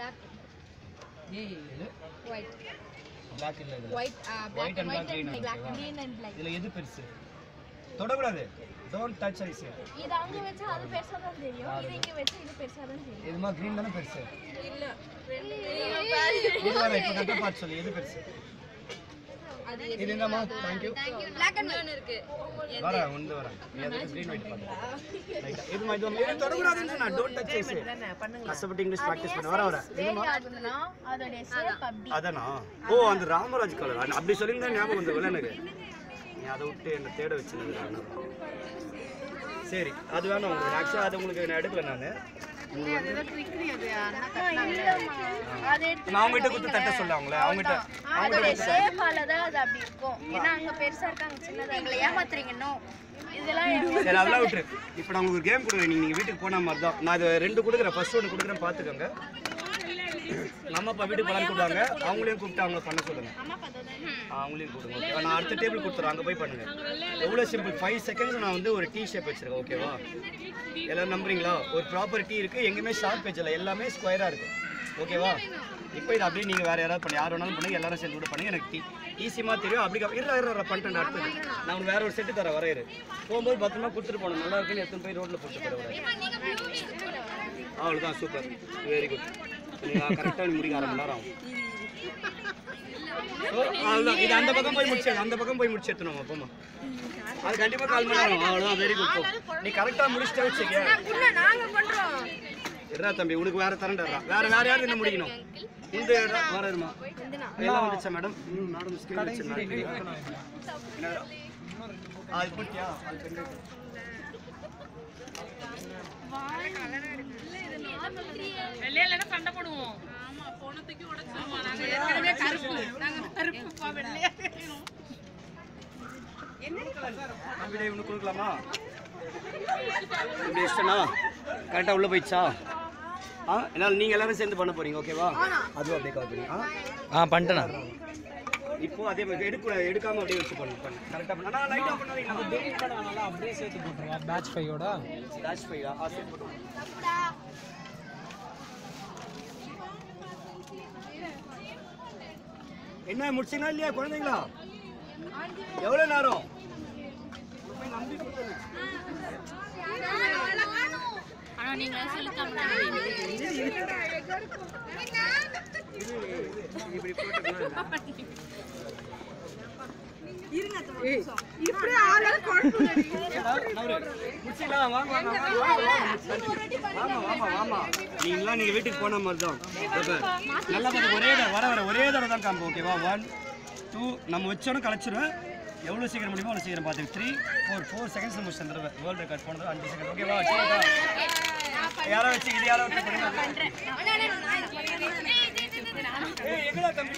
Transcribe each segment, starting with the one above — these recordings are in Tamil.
black. White. Black இல்ல இது. White black and white and black. Green and black. இதுல எது பெருசு? தொடக்கூடாது. Don't touch I say. இது அங்க வெச்சா அது பெருசா தான் தெரியும். இது இங்க வெச்சா இது பெருசா தான் தெரியும். இதுமா green தான பெருசு? இல்ல. இது வர இப்ப கரெக்ட்டா பார்த்து சொல்லு எது பெருசு? இது என்னமா? Thank you. Black and white இருக்கு. வர வந்து வர. நீ அது green white பாரு. ரைட். இது மாதிரி இது தொடக்கூடாதுன்னு சொன்னா don't touch I say. கஷ்டப்பட்டு இங்கிலீஷ் பிராக்டீஸ் பண்ண வர வர. இதுமா அதோட ஷேப் அப்படி. அதனா? ஓ அந்த ராமராஜ் கலர். அப்படி சொல்லிருந்தா ஞாபகம் வந்துருல எனக்கு. நீ அதை விட்டு என்ன தேட வச்சிருந்தது. சரி அது வேணும் உங்களுக்கு. ஆக்சுவலாக அது உங்களுக்கு நான் எடுக்கல நான். நான் அவங்ககிட்ட கொடுத்து தட்ட சொல்ல அவங்கள அவங்ககிட்ட அதோட ஷேப்பால தான் அது அப்படி இருக்கும். ஏன்னா அங்க பெருசா இருக்காங்க சின்னதா எங்களை ஏமாத்துறீங்க. நோ இதெல்லாம் சரி அதெல்லாம் விட்டுரு. இப்போ நான் உங்களுக்கு ஒரு கேம் கொடுக்குறேன். நீங்கள் வீட்டுக்கு போன மாதிரி தான் நான் இது 2 கொடுக்குறேன். ஃபர்ஸ்ட் ஒன்று கொடுக்குறேன் பார்த்துக்கோங்க. நம்ம அப்பா வீட்டுக்கு போகலான்னு கூப்பிடுவாங்க. அவங்களையும் கூப்பிட்டு அவங்க பண்ண சொல்லுங்கள். அவங்களையும் கூப்பிடுங்க. ஓகேவா? நான் அடுத்த டேபிள் கொடுத்துறேன். அங்கே போய் பண்ணுங்கள். எவ்வளோ சிம்பிள். 5 செகண்ட்ஸ் நான் வந்து ஒரு டீ ஷேப் வச்சுருக்கேன். ஓகேவா? எல்லோரும் நம்புறீங்களா? ஒரு ப்ராப்பர் டீ இருக்குது. எங்கேயுமே ஷார்ப் பேஜ் இல்லை. எல்லாமே ஸ்கொயராக இருக்குது. ஓகேவா? இப்போ இது அப்படியே நீங்கள் வேறு யாராவது பண்ணி யார் வேணாலும் பண்ணுங்க. எல்லாரும் சேர்ந்து கூட பண்ணுங்க. எனக்கு டீ ஈஸியாக தெரியும். அப்படி இருற பண்ணிட்டேன். அடுத்தது நான் உங்களுக்கு வேறு ஒரு செட்டு தரேன். வரையிரு போகும்போது பத்திரமா கொடுத்துட்டு போகணும். நல்லா இருக்குன்னு எடுத்துன்னு போய் ரோட்டில் போட்டு போயிடுவேன். அவ்வளோதான். சூப்பர். Very good. நீங்கள் கரெக்டாக முடிக்க 1/2 மணி நேரம் ஆகும். அவ்வளோதான். இது அந்த பக்கம் போய் முடிச்சு அந்த பக்கம் போய் முடிச்சு எடுத்துனோம். அப்போமா அது கண்டிப்பாக 1/4 மணி நேரம். அவ்வளோதான். Very good. நீ கரெக்டாக முடிச்சுட்டு வச்சுக்க. இருடா தம்பி உனக்கு வேறு தரண்டா. வேறு யாரும் என்ன முடிக்கணும்? இந்த வேறு இருமா எல்லாம் வந்துச்சா மேடம்? மேடம் ஸ்கில் வச்சுருந்தேன். அது போட்டியா? வெள்ளையில சண்டை போடுவோம். ஆமா போனதுக்கு உடைச்சிருமா. நாங்க ஏற்கனவே கருப்பு. நாங்க கருப்புப்பா வெள்ளையா கேக்கணும். அப்படியே உனக்கு கொடுக்கலாமா? இப்படி இஷ்டனா கரெக்டாக உள்ளே போயிடுச்சா? என்னால் நீங்கள் எல்லாரும் சேர்ந்து பண்ண போகிறீங்க. ஓகேவா? அதுவும் அப்படியே கால் பண்ணி பண்ணிட்டேண்ணா. இப்போ அதே மாதிரி எடுக்காமல் அப்படியே வச்சு பண்ணு கரெக்டாக பண்ண. ஆனால் லைட்டாக பண்ணாதீங்க. அப்படியே சேர்த்து போட்டுருவோம். பேட்ச் 5ஓட பேட்ச் 5 சேர்த்து போட்டுருவோம். என்ன முடிச்சிங்களா இல்லையா குழந்தைங்களா? எவ்வளோ நேரம்? ஆனா நீங்க சொல்லிக்காம இப்படி போட்டு இப்படி ஆளு கொண்டு முடிச்சிடலாம். வாங்க வாங்க வாங்க வாமா. நீங்களாம் நீங்கள் வீட்டுக்கு போன மாதிரி தான். நல்லா பார்த்து ஒரே வர ஒரே தடவை தான் காம்போ. ஓகேவா? 1 2 நம்ம வச்சோன்னு கலைச்சிடுவேன். எவ்வளோ சீக்கிரம் முடியுமோ அவ்வளோ சீக்கிரம் பார்த்து 3 4 செகண்ட்ஸ் முடிச்சு தடவை வேர்ல்டு ரெக்கார்ட் போனது 5 செகண்ட். ஓகேவா? யாரோ வச்சு இது யாரோ எங்கடா தம்பி?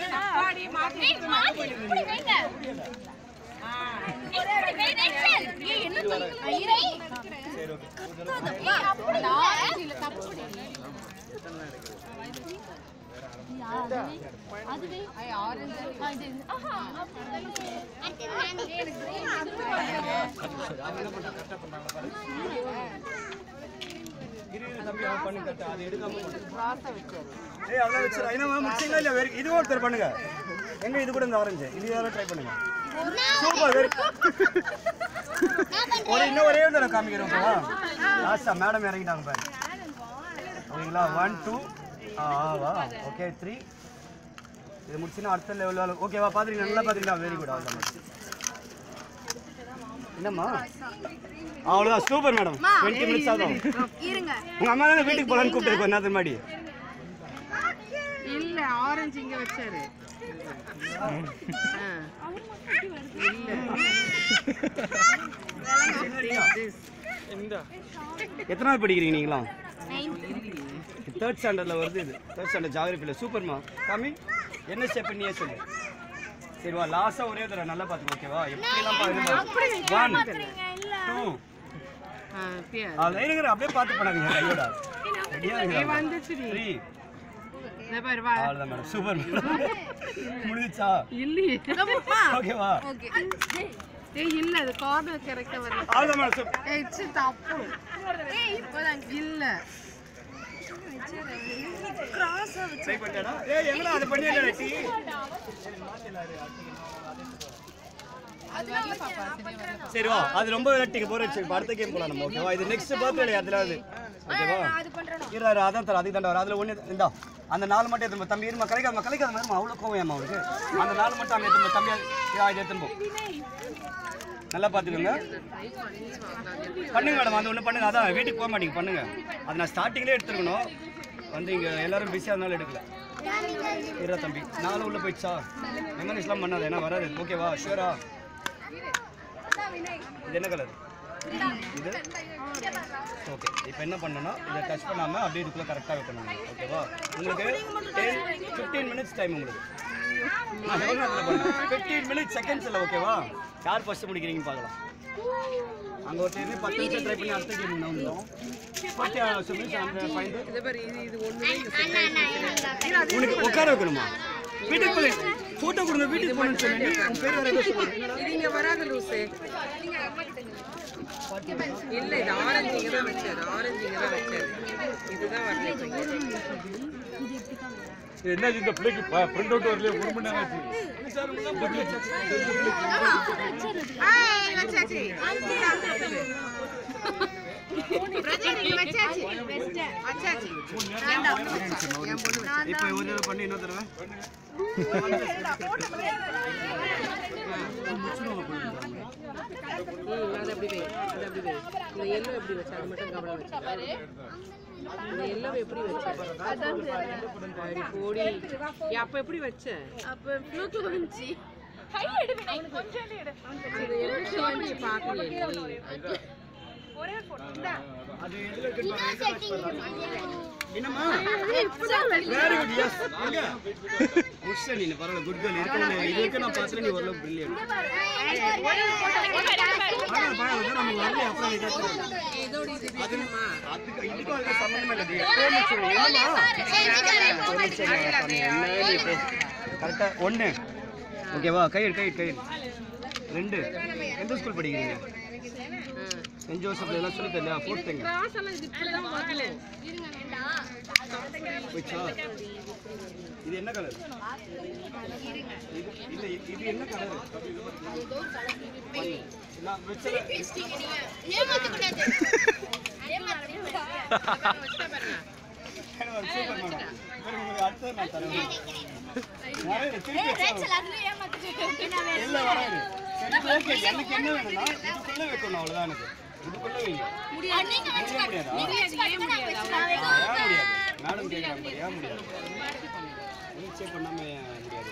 இது ஒருத்தர் பண்ணுங்க. எங்க இது கூட இந்த ஆரஞ்சு இது யாரும் ட்ரை பண்ணுங்க. சூப்பர். இன்னும் ஒரே ஒரு தடவை காமிக்கிறோம். லாஸ்டா மேடம் இறங்கிட்டாங்க பாரு. ஓகேங்களா? 1 2 வா. ஓகே 3 இது முடிச்சுன்னா அடுத்த லெவலில். ஓகேவா? பார்த்துருக்கீங்க. நல்லா பார்த்துருக்கீங்களா? Very good. அவ்வளோதான். என்னம்மா? அவ்வளோதான். Super madam. 20 மினிட்ஸ் ஆகும். உங்கள் அம்மா தானே வீட்டுக்கு போகலான்னு கூப்பிட்டு என்ன முன்னாடி? இல்ல ஆரஞ்சு இங்க வச்சாரு. எத்தனாவது படிக்கிறீங்க நீங்களாம்? 3rd ஸ்டாண்டர்டில் வருது. இது 3rd ஸ்டாண்டர்ட் ஜாகிரபியில். சூப்பர்மா. காமி என்ன ஸ்டெப் நீயே சொல்லு. சரி வா. லாஸ்ட்டாக ஒரே தடவை நல்லா பார்த்துக்கோ. ஓகேவா? எப்படிலாம் பாருங்க. 1 2 அப்படியே பார்த்து பண்ணாதீங்க கையோட. ரெடியா? 3 அவ்வளோதான் மேடம். சூப்பர் முடிஞ்சிச்சா? இல்லையே. ஓகேவா? இல்ல அது கார்னர் கரெக்டா வரல. அவ்வளோதான் மேடம். தப்பு இல்ல ட்ரை பண்ணிட்டேனா ஏய் எங்கடா அது பண்ணிடல டீ சரி வா அது ரொம்ப வெட்டிக்கு போற சரி அடுத்த கேம் போலாம் நம்ம ஓகேவா இது நெக்ஸ்ட் பர்த்டே அதுல அது ஓகேவா இராரு அதான் தர அதுக்கு தாண்டா அதுல ஒண்ணு இந்தா அந்த நாலு மட்டும் எடுத்து தம்பி இருமா கலைக்காத மாதிரி அவ்வளவு கோவம் ஏமா அவருக்கு அந்த நாலு மட்டும் அங்க எடுத்து தம்பி இதை எடுத்து நல்லா பாத்துக்கோங்க பண்ணுங்க மேடம் அது ஒண்ணு பண்ணுங்க அதான் வீட்டுக்கு போக மாட்டீங்க பண்ணுங்க அது நான் ஸ்டார்டிங்லேயே எடுத்துருக்கணும் வந்து இங்க எல்லாரும் பிஸியாக இருந்தாலும் எடுக்கல இருடா தம்பி நாலு உள்ள போயிடுச்சா மெமரிஸ்லாம் பண்ணாத ஏன்னா வராது ஓகேவா ஷூரா இது என்ன கலர் இது ஓகே இப்போ என்ன பண்ணணும்னா இதை டச் பண்ணாமல் அப்படியே இதுக்குள்ளே கரெக்டாக வைக்கணும் ஓகேவா உங்களுக்கு 15 மினிட்ஸ் டைம் உங்களுக்கு 15 மினிட்ஸ் செகண்ட்ஸ் இல்லை ஓகேவா யார் ஃபர்ஸ்ட் முடிக்கிறீங்கன்னு பார்க்கலாம் அங்கே ஒரு 10 நிமிஷம் ட்ரை பண்ணி அடுத்த கேம் என்ன வந்துடும் உனக்கு உட்கார வைக்கணுமா வீட்டுக்கு போய் போட்டோ கொடுங்க வீட்டுக்கு போகணும்னு சொன்னீங்க உன் பேர் வேற ஏதோ சொல்லுங்க இது இங்க வராத லூசே இல்ல இது ஆரஞ்சு இங்க தான் வச்சாரு இதுதான் வரல என்ன இந்த பிள்ளைக்கு பிரிண்ட் அவுட் வரல 1 மணி நேரம் ஆச்சு இப்போ ஒரு தடவை பண்ணி இன்னொரு தடவை அது அப்படி வை இந்த எல்லோ எப்படி வச்சா அது மட்டும் கவனம் வச்சு இந்த எல்லோ எப்படி வச்ச போடி அப்ப எப்படி வச்ச அப்ப ப்ளூடூத் வந்துச்சு கை எடு வினை கொஞ்சம் எடு அந்த எல்லோ வந்து பாக்கல ஒரே போட்டோ இந்த அது எதுல இருக்கு என்னமா வெரி குட் எஸ் அங்க முஷ்ஷ நீ பரவாயில்ல குட் கேர்ள் இருக்கு இதுக்கு நான் பார்த்தல நீ ஓரளவு பிரில்லியன்ட் ஒரே போட்டோ ஆனா பாருங்க நம்ம வரல அப்புறம் இதோட இது வேணுமா அதுக்கு இதுக்கு அதுக்கு சம்பந்தமே இல்ல என்னமா கரெக்ட்டா 1 ஓகேவா கை எடு 2 எந்த ஸ்கூல் படிக்கிறீங்க சென்ட் ஜோசப்ல எல்லாம் சொல்லி தரலையா போட்டுங்க கிராஸ் எல்லாம் இது இப்படி தான் வரணும் போச்சா இது என்ன கலர் இல்ல இது என்ன கலர் நான் வெச்சல ஏமாத்த கூடாது அடுத்து நான் தரேன் இல்ல வராது சரி ஓகே எனக்கு என்ன வேணும்னா இதுக்குள்ள வைக்கணும் அவ்வளவுதான் எனக்கு இதுக்குள்ள வைங்க முடியாது மேடம் கேக்குறாங்க ஏன் முடியாது செக் பண்ணாம முடியாது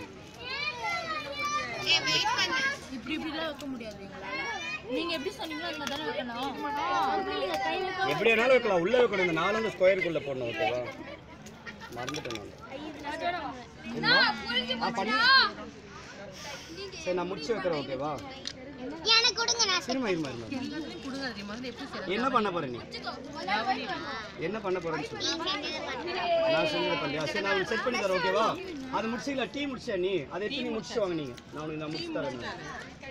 இப்படி இப்படிலாம் வைக்க முடியாது நீங்க எப்படி சொன்னீங்களோ அந்த மாதிரி வைக்கணும் எப்படி வேணாலும் வைக்கலாம் உள்ள வைக்கணும் இந்த 4 ஸ்கொயருக்குள்ள போடணும் ஓகேவா மறந்துட்டேன் நான் சரி நான் முடிச்சு வைக்கிறேன் ஓகேவா எனக்கு கொடுங்க நான் இருமா கொடுங்க அது முதல்ல எப்படி என்ன பண்ண போற நீ என்ன பண்ண போறேன்னு சொல்லு நான் செஞ்சது பண்ணியா சரி நான் செட் பண்ணி தரேன் ஓகேவா அது முடிச்சிங்களா டீ முடிச்சா நீ அதை எடுத்து நீ முடிச்சு வாங்க நீங்க நான் உனக்கு நான் முடிச்சு தரேன்